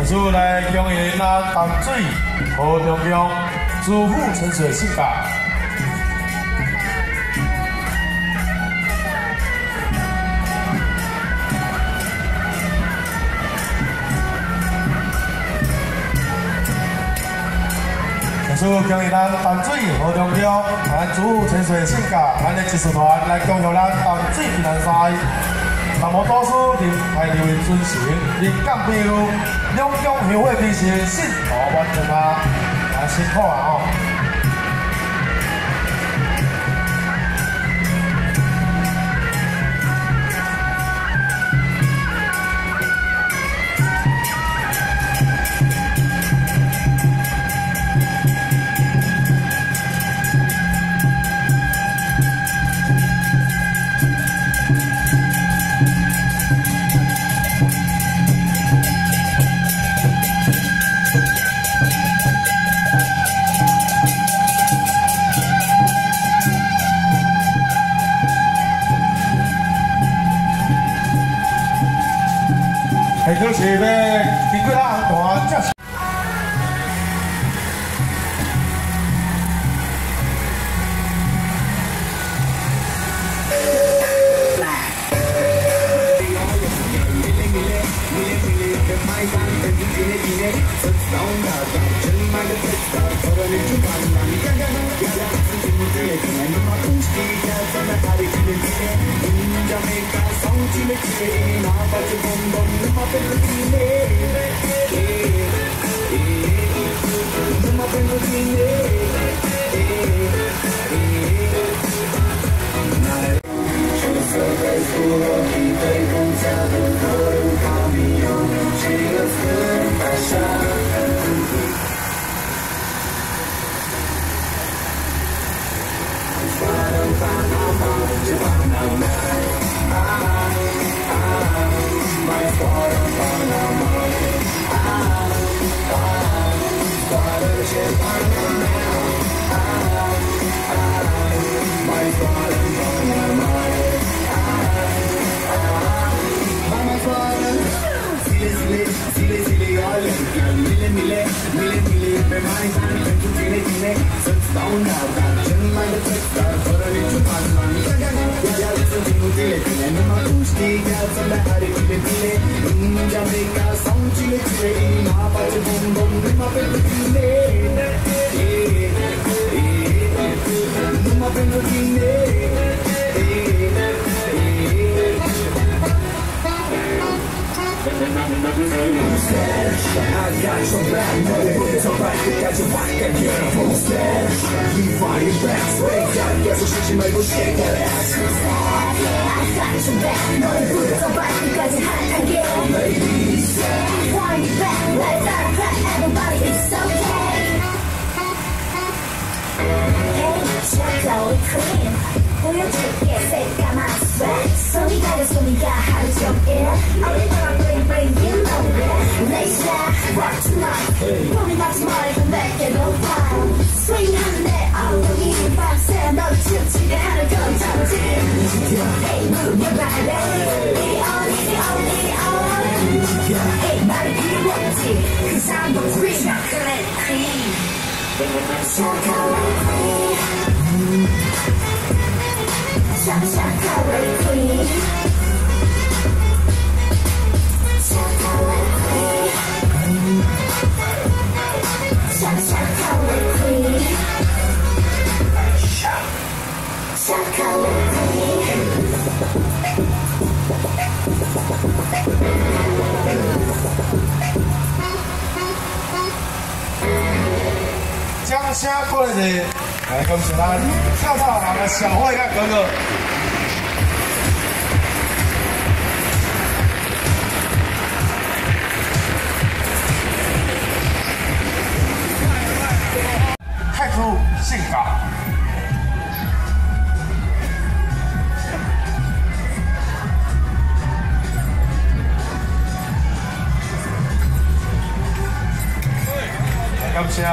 在此来恭喜咱淡水何中央主妇陈水性格。 祝恭喜咱淡水何中标，咱主妇潜水性格，咱的技术团来恭贺咱淡水避难赛。那么多数任排列为准成，任干比如两江协会比赛信徒完成啊，辛苦啊哦！ 很可惜咧，经过咱团这。 掌声鼓励，来恭喜咱跳跳行的小慧跟哥哥。太酷性感。感谢。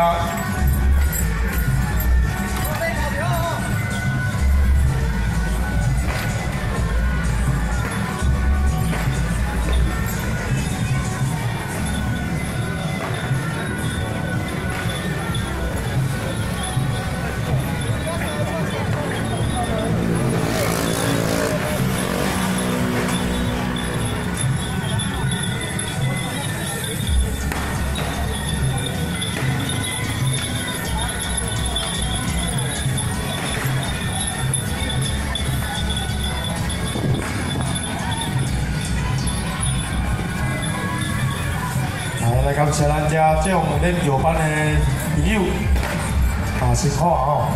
来感谢咱遮种练摇班的朋友，辛苦啊吼！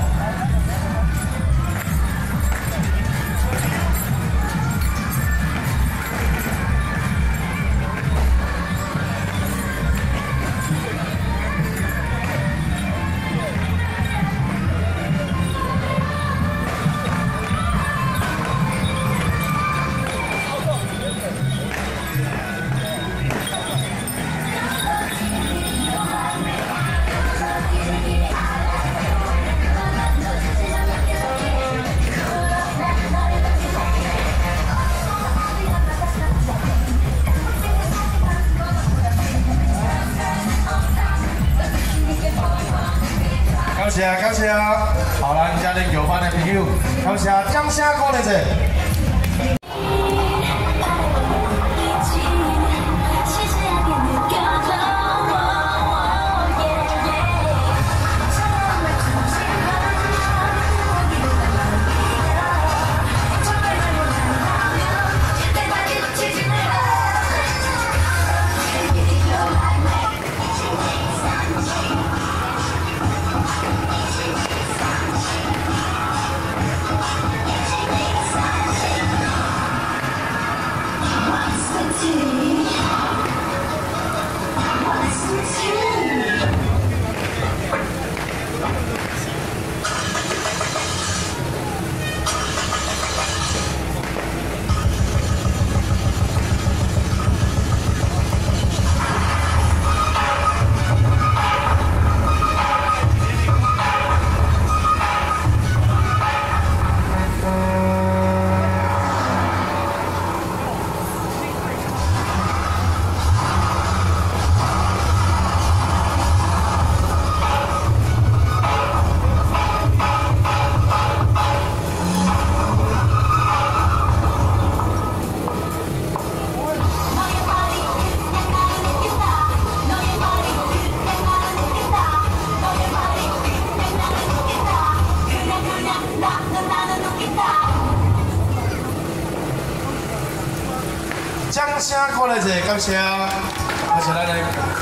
感谢，好咱家练摇班的朋友，感谢掌声鼓励者。 掌声鼓励者，感谢，感谢咱的。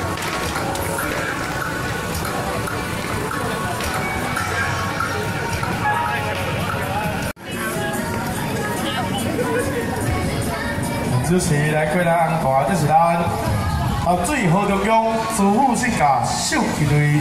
主持来过来安排，这是咱水河中央支付性价秀气队。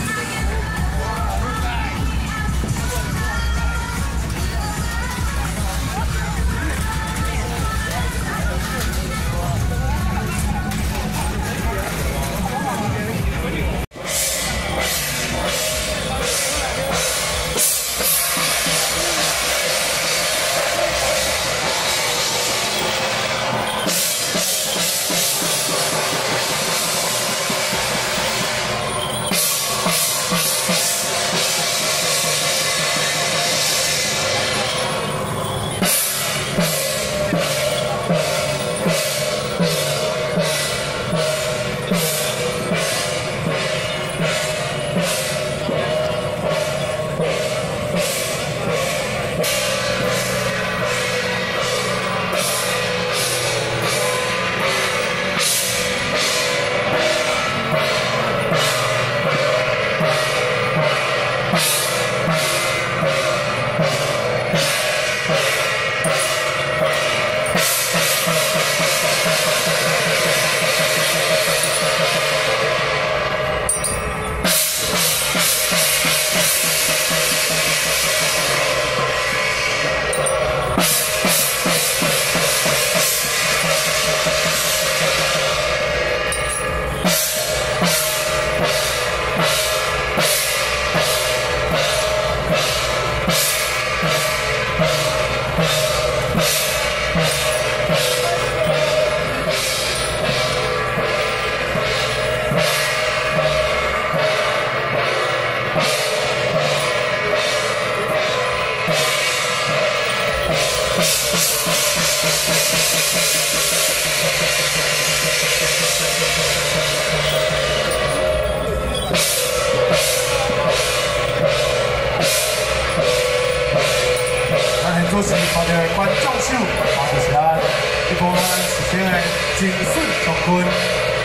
主持看到观众秀，就是咱一般咱是叫的精神助群。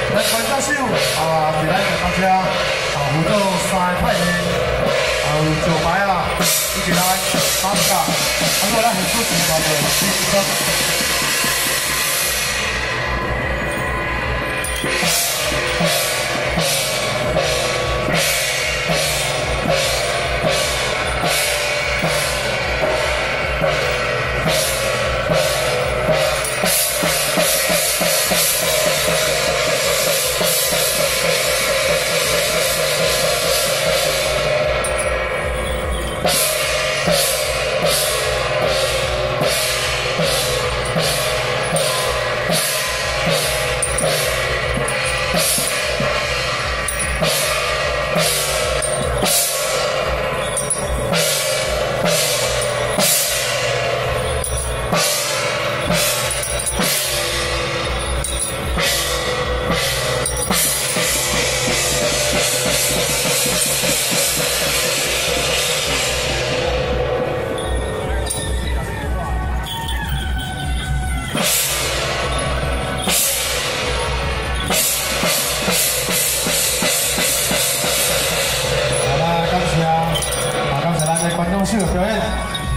咱观众手伫咱大家辅导3个派系，有石牌啊，以及咱三甲，还有咱很出奇怪的竞争。 秀的表演。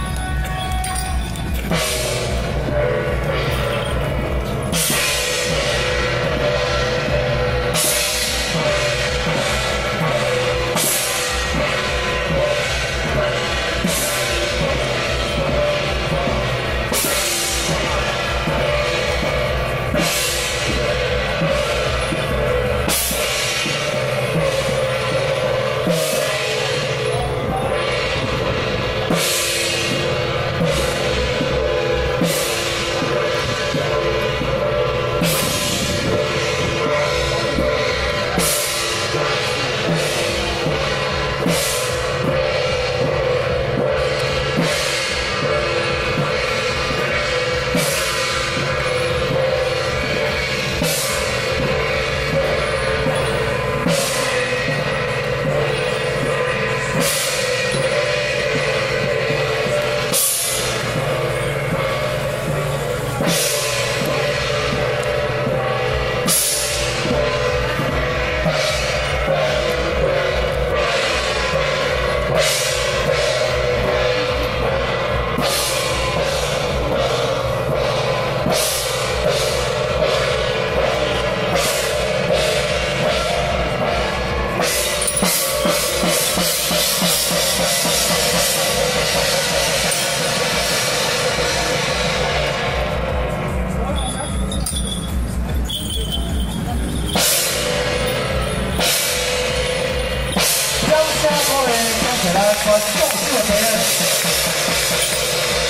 观众秀的表演。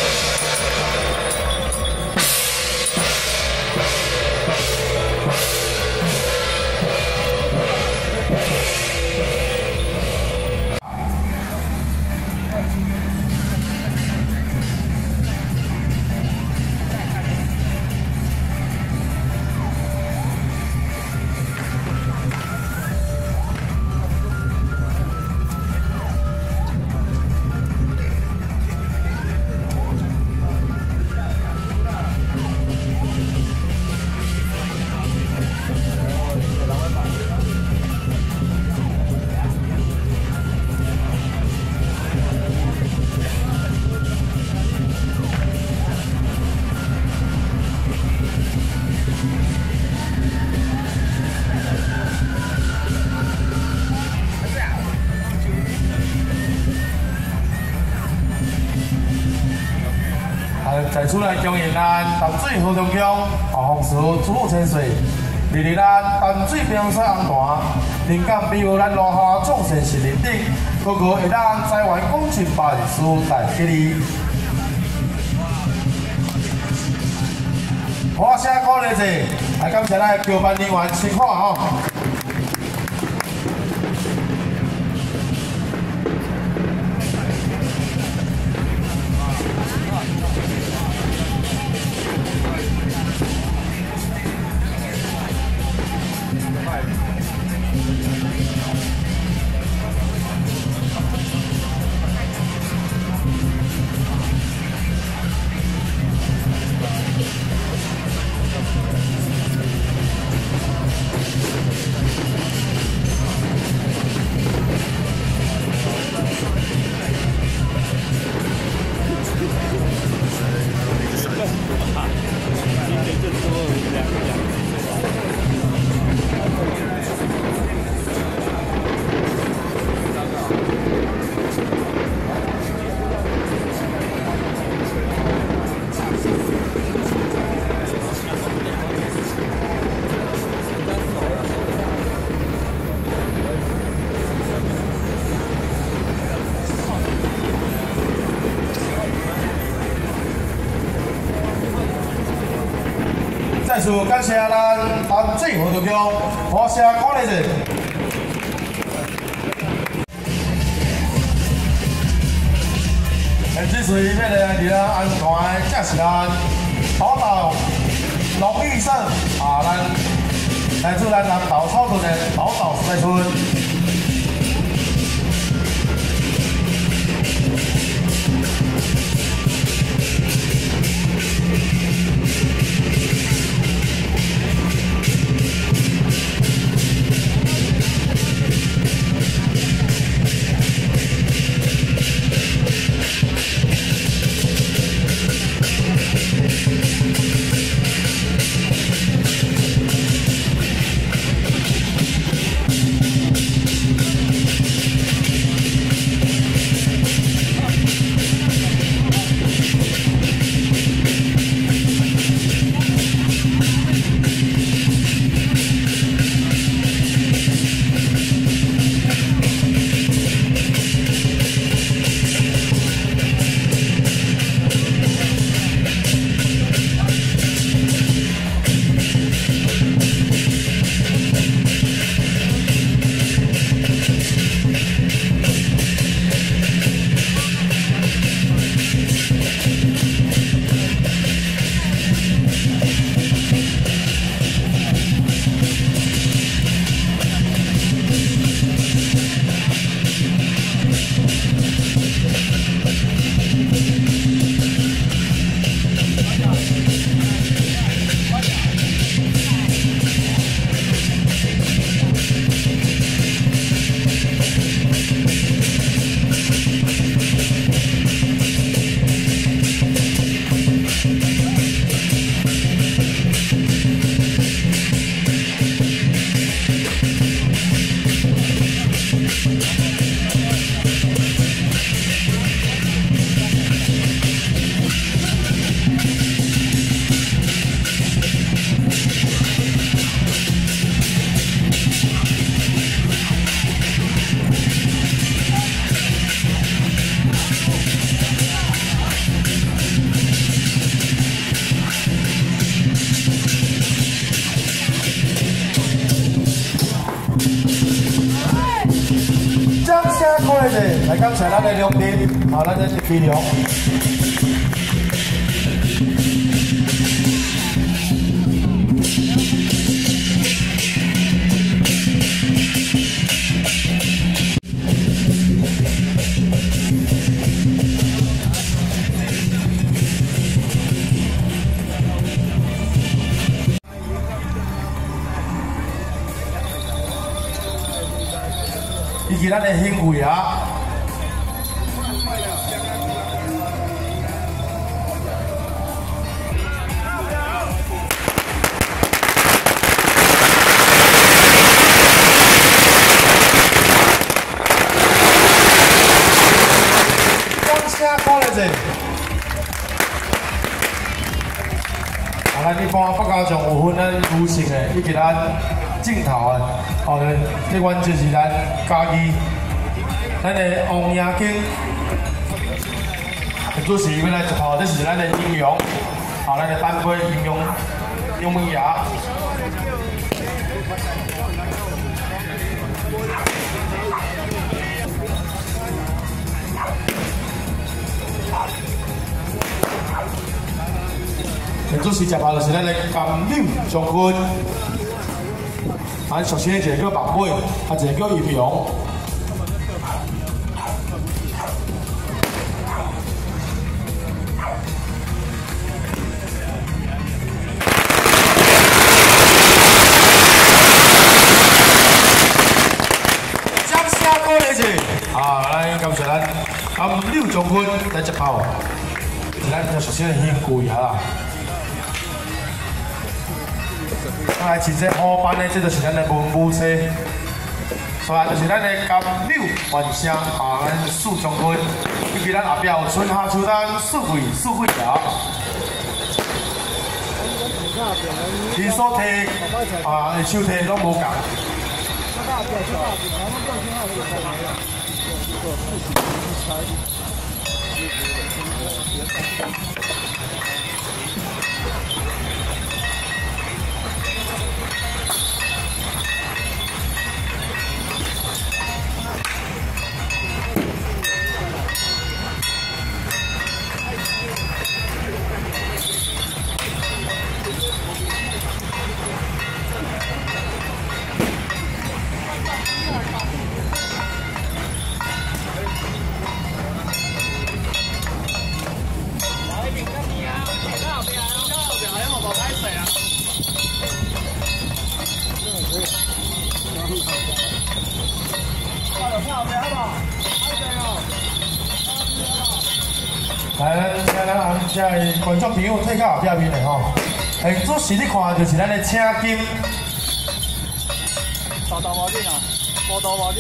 再出来恭迎咱淡水河中乡洪师主务千岁，日日咱淡水冰水红坛，灵感比如咱落下众神是认定，个个会咱台湾公进办事大吉利。我声鼓励者，来感谢咱桥办人员辛苦哦。 次感谢咱淡水河中乡华社管理者。这水要来伫咱安全的驾驶咱宝岛农艺社咱来自咱南岛草屯的宝岛时代村。 来感谢咱的良民，咱的力量。以及咱的兴趣啊。 咱一般北高中有分咱女性的，以及咱正头的，这款就是咱家己，咱的王爷经，就是要来一套，这是咱的阴阳，咱的单杯阴阳阳门牙。 主持食法就是咱的甘柳将军，咱首先一个叫白尾，一个叫阴阳。掌声鼓励一下，来感谢咱甘柳将军来接炮，咱首先先顾一下啦。 来，穿这好班的，这就是咱的文武车，所以就是咱的甘柳万香咱四将军，以及咱后壁有春夏秋冬四季条，伊所提的手提拢无共。 来，咱遮个观众朋友退到后壁面的吼，主持你看就是咱的青金。 大无要紧啊，无大无要紧。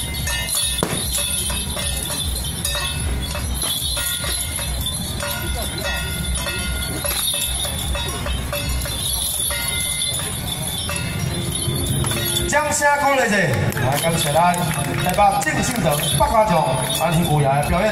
掌声鼓励者，来感谢咱台北郑信德北家将安天舞爷的表演。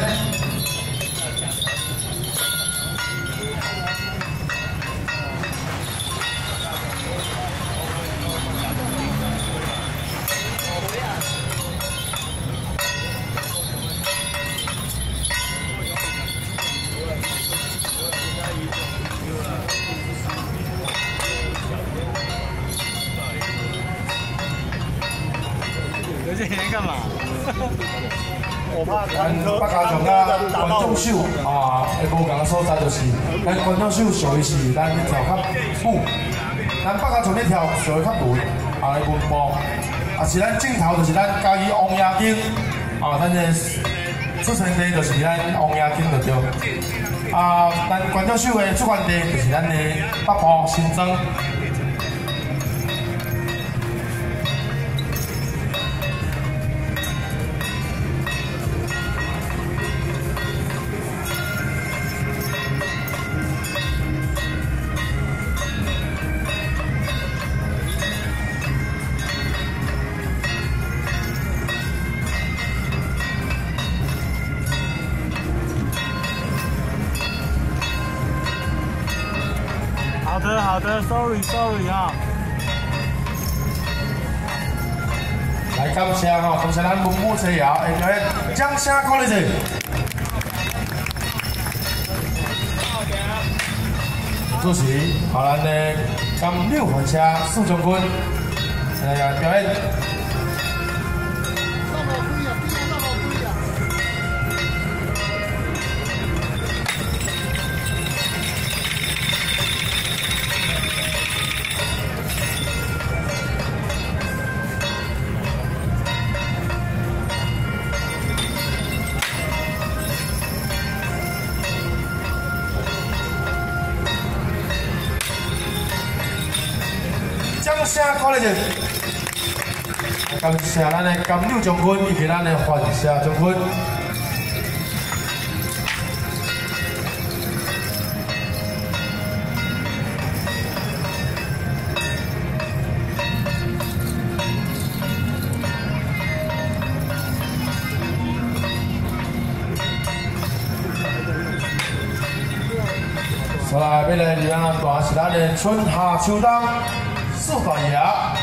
有这人干嘛？我怕咱北家将甲观众秀啊，会无共所在就是，咱观众秀属于是咱跳较舞，咱北家将咧跳属于较文啊的文步，啊是咱镜头就是咱家己王爷经啊，咱的出生地就是咱王爷经就对。啊，咱观众秀的出发地就是咱的北部新庄。 好的 ，sorry 啊。 来感谢吼，感谢咱文武车摇的表演，掌声鼓励者。主持好咱的甘柳环车苏将军来表演。掌声鼓励者，感谢咱的甘柳将军以及咱的环车将军。所来要来离咱大是咱的春夏秋冬四大爷。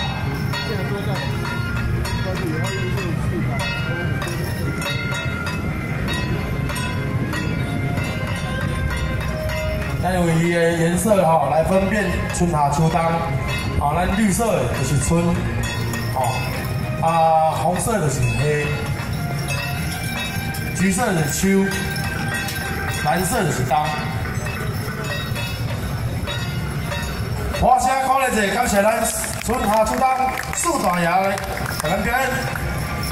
咱用伊的颜色吼来分辨春夏秋冬，啊，咱绿色的就是春，哦，啊，红色的就是黑，橘色的是秋，蓝色的是冬。花声鼓励者，感谢咱春夏秋冬四大爷来给咱表演。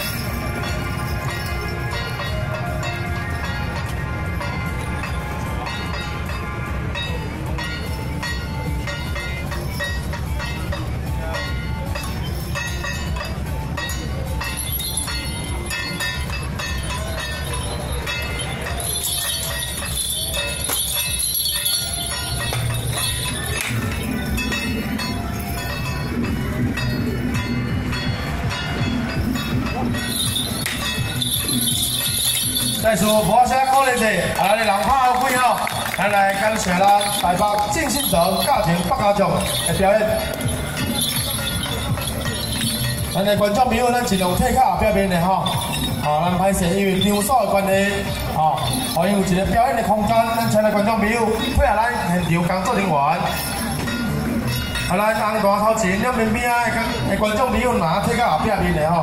再说花声鼓励者，咱的人拍好几吼，咱来感谢咱台北郑信德家庭北家将的表演。咱的观众朋友，咱尽量退较后壁面的吼，咱歹势，因为场所的关系，因为有一个表演的空间，咱请来观众朋友配合咱现场工作人员。咱红大头前两边边的观众朋友，拿退较后壁面的吼。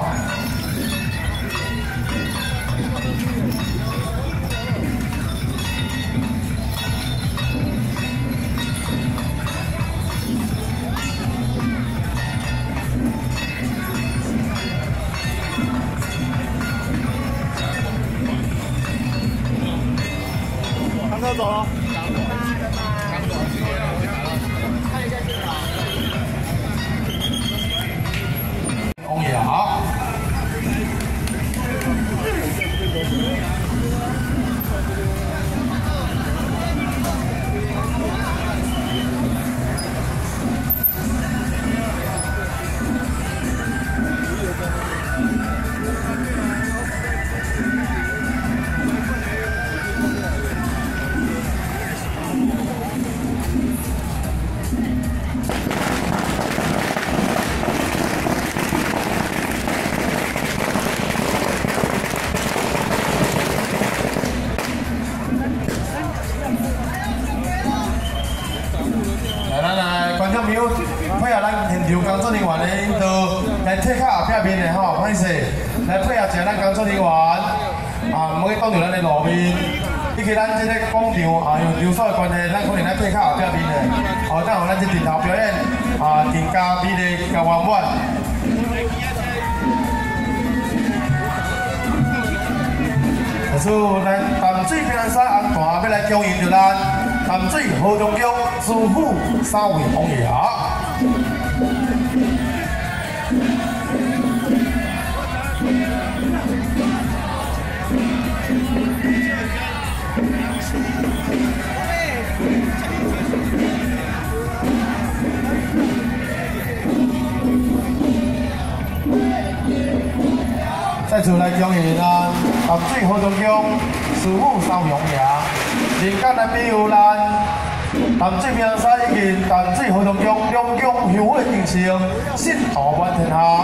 走了。 王爷好。观众朋友，配合咱现场工作人员的引导，来退卡后壁面的吼，歹势，来配合一下咱工作人员，唔好去挡住咱的路面。以及咱这个广场因为流速的关系，咱可能来退卡后壁面的，等互咱这阵头表演更加美丽、更圆满。可是咱淡水平安山安团要来恭迎着咱淡水河中宫主府3位王爷。再次来恭迎咱淡水河中宫主府3位王爷，人间来比有咱淡水平安山以及淡水河中宫两宫香火进行，信道满天下。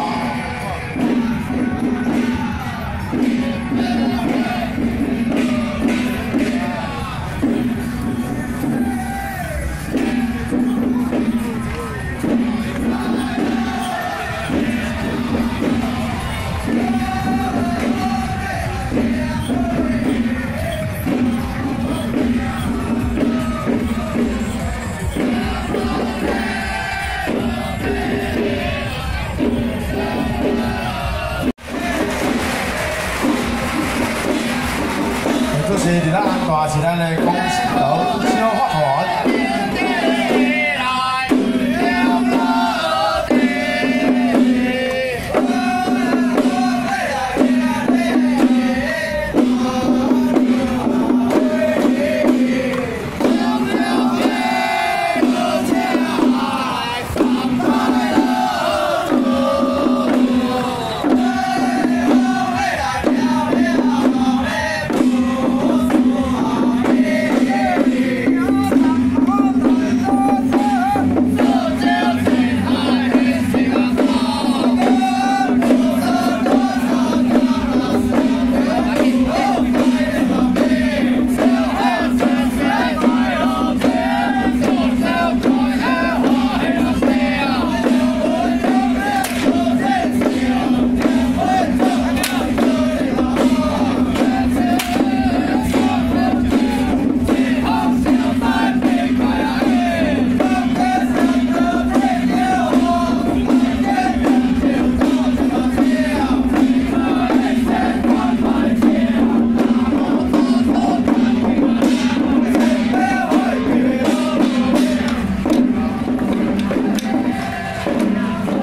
这是伫咱安大是咱的公司楼小法团。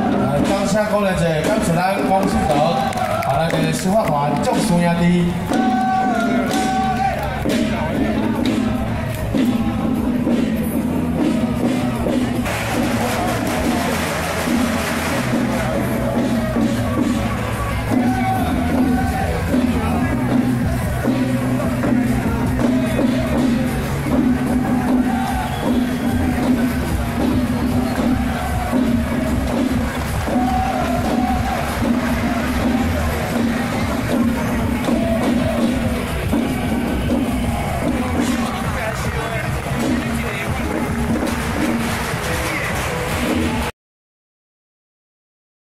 讲了者，感谢咱公司长，咱个司法团总师兄弟。